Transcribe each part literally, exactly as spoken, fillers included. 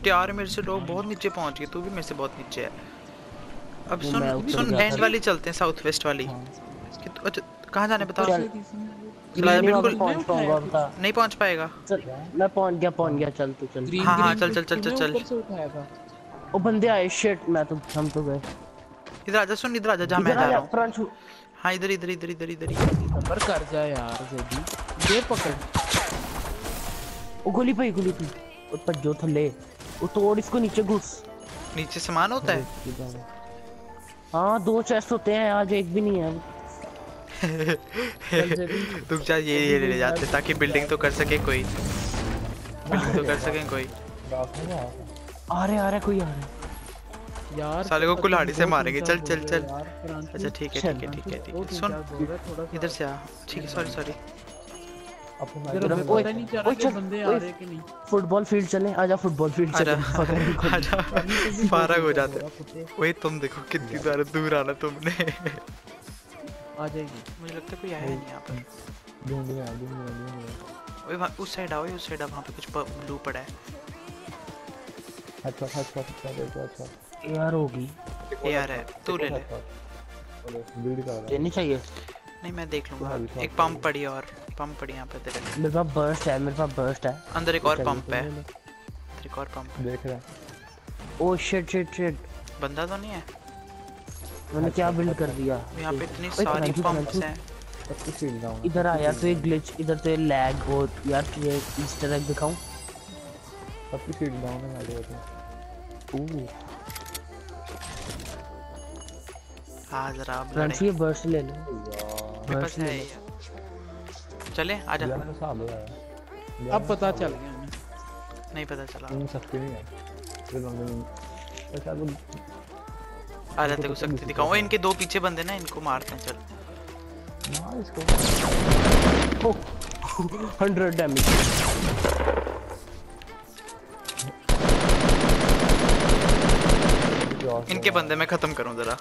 Shit यार मेरे से लोग बहुत नीचे पहुंच गए, तू भी मेरे से बहुत नीचे है। अब सुन सुन लैंड वाली चलते हैं, साउथ वेस्ट वाली। अच्छा कहाँ जाने बता। बिल्कुल पहुंच पाऊंगा बता। नहीं पहुंच पाएगा। मैं पहुंच गया पहुंच गया चल तू चल। हाँ हाँ चल चल चल चल चल। ऊपर से उठाया था। ओ बंदे आए शिट, मैं तो हम तो गए। इधर आजा, सुन इधर आजा जहाँ मैं जा रहा हूँ। हाँ इधर इधर इधर इधर इधर ही सबर कर जा यार जल्दी, दे पकड़। ओ गोली पे गोली पे ओ भज्जो थल्ले, ओ तोड़ इसको, नीचे घुस। नीचे सामान होता है। हाँ दो चेस्ट होते हैं, आज एक भी नहीं है। तुम जा ये ये ले जाते ताकि बिल्डिंग तो कर सके कोई, बिल्डिंग तो कर सके कोई। आ रहे आ रहे कोई आ रहे यार, साले को कुल्हाड़ी से मारेंगे। चल चल चल। अच्छा ठीक है ठीक है ठीक है ठीक है। सुन इधर से आ। ठीक है सॉरी सॉरी। फुटबॉल फील्ड चले, आजा फुटबॉल फील्ड चले। आजा फारग हो जाते। वही तुम देखो कितनी सारे दूर आना तुमने। आ जाएगी, मुझे लगता है कोई आया नहीं यहाँ पर। ढूंढ रहा ढूंढ रहा ढूंढ रहा। उस साइड आओ, उस साइड वहाँ पे कुछ ब्लू पड़ा है। अच्छा अच्छा अच्छा देखो अच्छा। यार होगी यार है, तू ले ले। लेनी चाहिए। नहीं मैं देख लूँगा। एक पंप पड़ी है, और पंप पड़ी यहाँ पे तेरे। मेरे पास बर्स्ट है, मेरे पास बर्स्ट है। अंदर एक और पंप है, एक और पंप देख रहा। ओह शिट शिट शिट, बंदा तो नहीं है। मैंने क्या बिल्ड कर दिया। यहाँ पे इतनी सारी पंप्स हैं। इधर आ यार, तो ये ग्लिच, इधर तो ये लैग हो यार। तुझे ईस्टर एग दिखाऊं? सबकी शील्ड डाउन है मेरे को। ओह हाँ जरा अब लड़े। ये बर्स्ट ले ले, मेरे पास है ये। चले आजा। अब पता चल गया हमें। नहीं पता चला। नहीं सकते नहीं है। आ जाते को शक्ति दिखाऊं। इनके दो पीछे बंदे ना, इनको मारते हैं। चल मार इसको। Hundred damage. इनके बंदे मैं खत्म करूं जरा।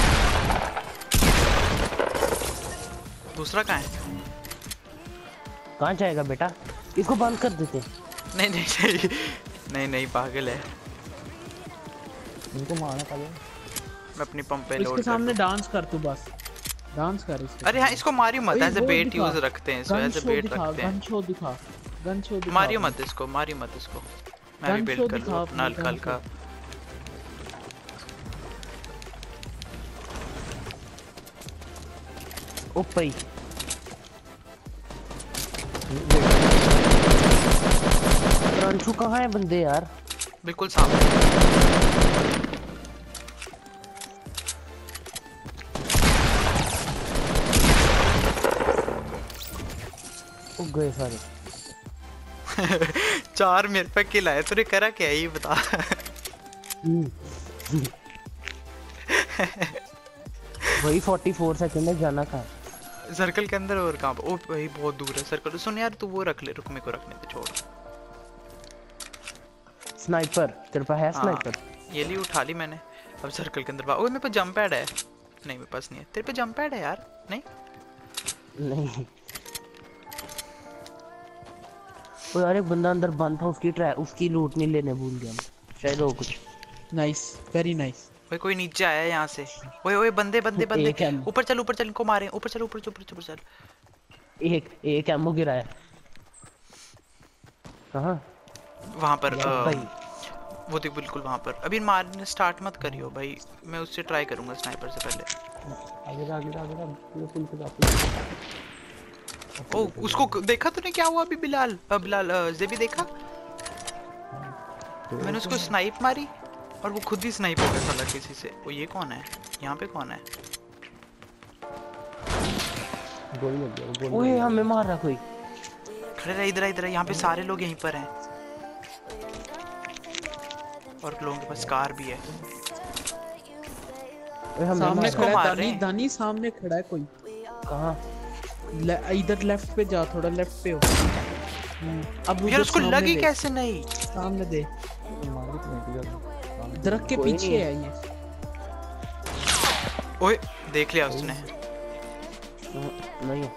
दूसरा कहाँ है? कहाँ जाएगा बेटा? इसको बंद कर देते। नहीं नहीं नहीं नहीं नहीं पागल है। इनको मारना पड़ेगा। मैं अपनी पंप पे लोड इसके सामने डांस कर तू, बस डांस कर इसके। अरे हाँ इसको मारियो मत, ऐसे बेट यूज रखते हैं इसको, ऐसे बेट रखते हैं। गन शो दिखा, गन शो दिखा। मारियो मत इसको, मारियो मत इसको। मैं भी बिल्ड कर लूं अपना हल्का हल्का। ओपई रंचू कहाँ है बंदे यार? बिल्कुल सामने। ओ गए सारे। चार मेरे पे किल आए। तूने करा क्या ये बता। वही चौवालीस सेकंड है, जाना कहाँ? सर्कल के अंदर और कहाँ? ओ भाई बहुत दूर है सर्कल। सुन यार तू वो रख ले, रुक मेरे को रखने दे, छोड़। स्नाइपर तेरे पास है? स्नाइपर ये ली, उठा ली मैंने। अब सर्कल के अंदर ओए मेरे पास जंप पैड है। नहीं मेरे पास नहीं है। तेरे पे जंप पैड है यार? नहीं नहीं। ओ यार एक बंदा अंदर बंद था, उसकी ट्रैक उसकी लूट नहीं लेने भूल गया शायद। वो कुछ नाइस, वेरी नाइस। ओए कोई नीचे आया है यहाँ से। ओए ओए बंदे बंदे बंदे ऊपर चल ऊपर चल, इनको मारे। ऊपर चल ऊपर चल ऊपर चल। एक एक एमो गिराया। कहाँ? वहाँ पर भाई वो देख, बिल्कुल वहाँ पर। अभी मारने स्टार्ट मत करियो भाई, मैं उससे ट्राई करूँगा स्नाइपर से पहले। आगे आगे आगे ये पुल पे जाते। ओ उसको देखा तूने क्या हुआ अभी? बिलाल बिलाल जेबी देखा? मैंने उसको स्नाइप मारी और वो खुद ही स्नाइप हो गया साला किसी से। वो ये कौन है? यहाँ पे कौन है? गोली लग गया। ओए हमें मार रहा कोई। खड़े रहे इधर इधर। यहाँ पे सारे लोग यहीं पर हैं और लोगों के पास कार भी है। सामने खड़ा है दानी, दानी सामने खड़ा है कोई। कहाँ? ले, इधर लेफ्ट पे जा, थोड़ा लेफ्ट पे हो। अब यार उसको लगी कैसे? नहीं सामने दे, दरख्त के पीछे है ये। ओए देख लिया उसने। नहीं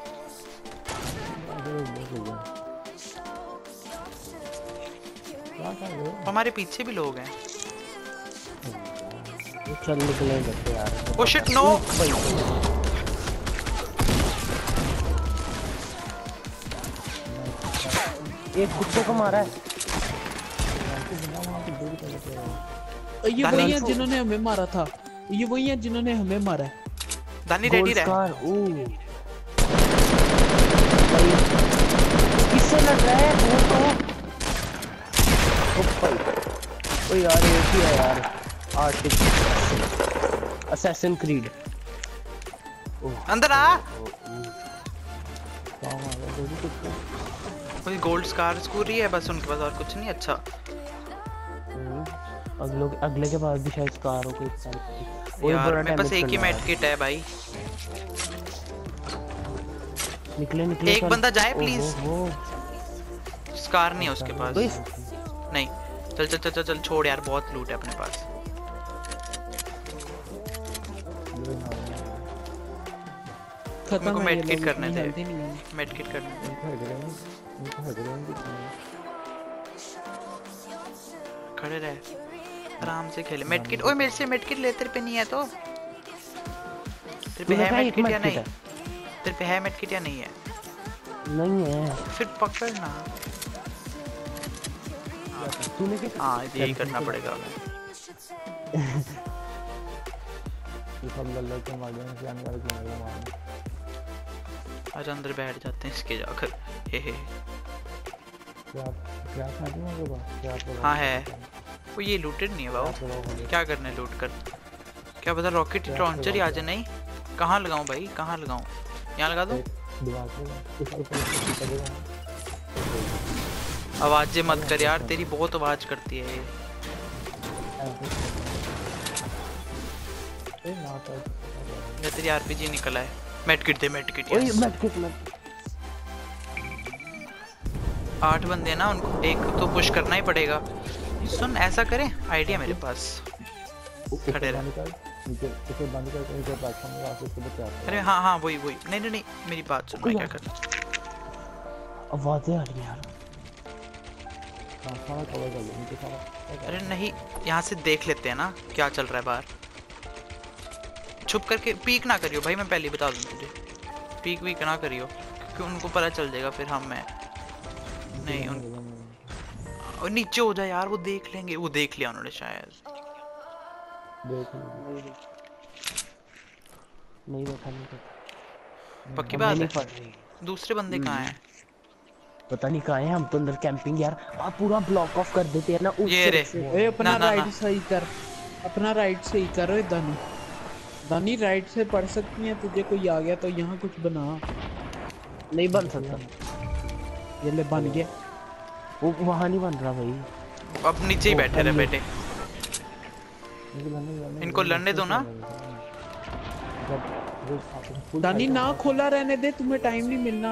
हमारे पीछे भी लोग हैं। चल निकले जैसे यार। Oh shit no. एक कुत्ते को मारा है। ये वही है जिन्होंने हमें मारा था। ये वही है जिन्होंने हमें मारा है। दानी रेडी रहे। किससे लड़ रहा है वो तो? ओ यार ये ही है यार। Arctic assassin creed. अंदर आ। कोई गोल्ड स्कार स्कूर ही है बस उनके पास, और कुछ नहीं। अच्छा अगले अगले के पास भी शायद स्कार हो कोई। यार मेरे पास एक ही मेड किट है भाई। निकले निकले एक बंदा जाए प्लीज। स्कार नहीं है उसके पास। नहीं चल चल चल चल छोड़ यार, बहुत लूट है अपने पास। खत्म को है। मेड किट करने थे, मेड किट करने थे। खड़े रहे, आराम से खेले। मेड किट, ओए मेरे से मेड किट ले। तेरे पे नहीं है तो? तेरे पे है मेड किट या नहीं? तेरे पे है मेड किट या नहीं है? नहीं है। फिर पकड़ना। तूने क्या? हाँ यही करना पड़ेगा हमें। आज अंदर बैठ जाते हैं इसके जाकर। हे हे। हाँ है वो। ये लूटेड नहीं है बाबू। क्या करना है लूट कर? क्या पता रॉकेट लॉन्चर ही आ जाए। नहीं कहाँ लगाऊं भाई, कहाँ लगाऊं? यहाँ लगा दूं? आवाज़ें मत कर यार, तेरी बहुत आवाज़ करती है ये। ये तेरी आरपीजी निकला है। मेडकिट दे, मेडकिट। ओए मेडकिट मत। आठ बंदे ना, उनको एक तो पुश करना ही पड़ेगा। सुन ऐसा करें, आइडिया मेरे पास। खड़े रहे। अरे हाँ हाँ वही वही। नहीं नहीं नहीं मेरी बात सुन। मैं क्या कर, आवाज़ें आ रही हैं यार। अरे नहीं यहाँ से देख लेते हैं ना क्या चल रहा है बाहर। छुप करके पीक ना करियो भाई, मैं पहले बता दूं तुझे। पीक वीक ना करियो क्योंकि उनको पता चल जाएगा फिर हम मैं नहीं उन... और नीचे हो जाए यार, वो देख लेंगे। वो देख लिया उन्होंने शायद। नहीं देखा नहीं देखा। पक्की बात है। दूसरे बंदे कहाँ हैं? पता नहीं कहाँ हैं। हम तो अंदर कैंपिंग यार। आप पूरा ब्लॉक ऑफ कर देते हैं ना। ये रे ए अपना राइट सही कर, अपना राइट सही कर रे दानी। दानी राइट से पढ़ सकती है। तुझे कोई आ गया तो यहाँ कुछ बना। नहीं बन सकता। ये ले बन गया। वो वहाँ नहीं बन रहा भाई। अब नीचे ही बैठे रहे बेटे। इनको लड़ने दो ना। दानी ना खोला रहने दे, तुम्हें टाइम नहीं मिलना।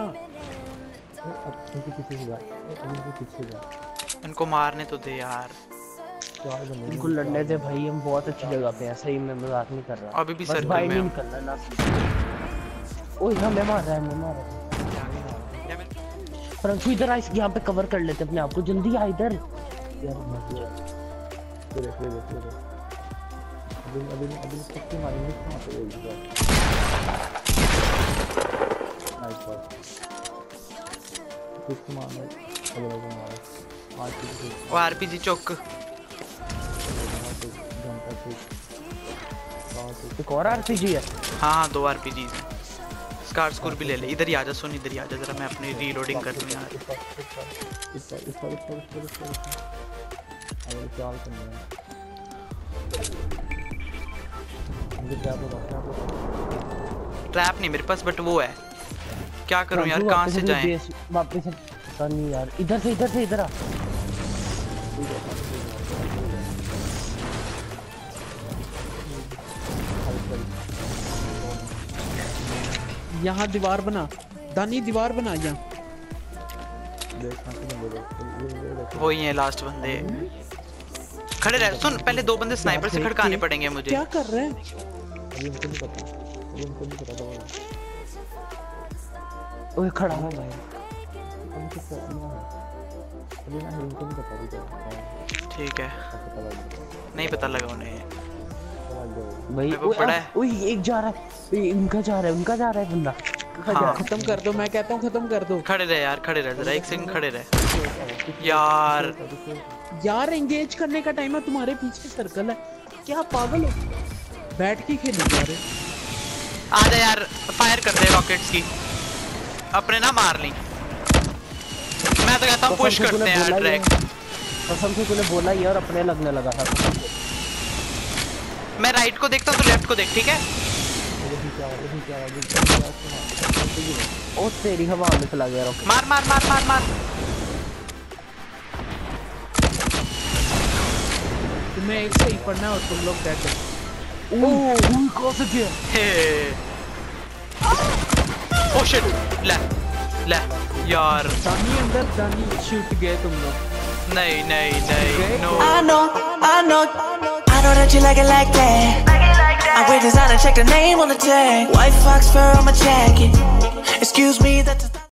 इनको मारने तो दे यार। इनको लड़ने दे भाई। हम बहुत अच्छी जगह पे हैं। सही में मजाक नहीं कर रहा। अभी भी सर्कल में नहीं निकलना ना। ओए हमें मार रहा है, हमें मार रहा है। परंतु इधर आ, यहाँ पे कवर कर लेते अपने आप को। जल्दी आ इधर यार। अभी अभी सबसे मारेंगे कहाँ पे? नाइस बात। किसको मारना है? अगला को मारा। आरपीजी वो आरपीजी चौक। एक और आरपीजी है। हाँ हाँ दो आरपीजी हैं। स्कार स्कोर भी ले ले। इधर ही आजा सुन, इधर ही आजा जरा। मैं अपनी रीलोडिंग कर दूं यार। इस पर इस पर इस पर इस पर इस पर अरे चाल करना है। मुझे ट्रैप लगा, ट्रैप नहीं मेरे पास बट वो है। क्या करूं यार, कहां से जाएं? वापस पता नहीं यार। इधर से इधर से इधर आ। यहाँ दीवार बना दानी, दीवार बना यहाँ। वही है लास्ट बंदे। खड़े रह। सुन पहले दो बंदे स्नाइपर से खड़काने पड़ेंगे मुझे। क्या कर रहे हैं? अभी उनको नहीं पता, अभी उनको नहीं पता था। ओए खड़ा हो भाई। हम कुछ करना है। अभी ना इनको नहीं पता भी ठीक है, पता लग गया नहीं पता लगा उन्हें। पता लग गया भाई मेरे को ओए, पड़ा आ, है। ओए एक जा रहा है, ओए, उनका जा रहा है, उनका जा रहा है बंदा। कहाँ जा हाँ। रहा है? खत्म कर दो, मैं कहता हूँ खत्म कर दो। खड़े रहे यार, खड़े रहे जरा, एक सेकंड खड़े रहे यार। यार एंगेज करने का टाइम है, तुम्हारे पीछे सर्कल है, क्या पागल हो? बैठ के खेलो यार। आजा यार, फायर कर दे रॉकेट्स की, अपने ना मार ली। मैं तो कहता हूँ पुश कसम से करते तूने हैं यार बोला ही है। डायरेक्ट। कसम से तूने बोला ही है और अपने लगने लगा था। मैं राइट को देखता हूँ तो लेफ्ट को देख, ठीक है? ओ तेरी हवा में चला गया रॉकेट। मार मार मार मार मार। तुम्हें एक से ही पढ़ना है और तुम लोग डेड हो। ओह हुई कौन से गया? हे ओ शिट, ले ले यार। दानी अंदर, दानी शूट गए तुम लोग। नहीं नहीं नहीं, no. I know, I know, I know that you like it like that. I wear designer, check the name on the tag. White fox fur on my jacket. Excuse me, that's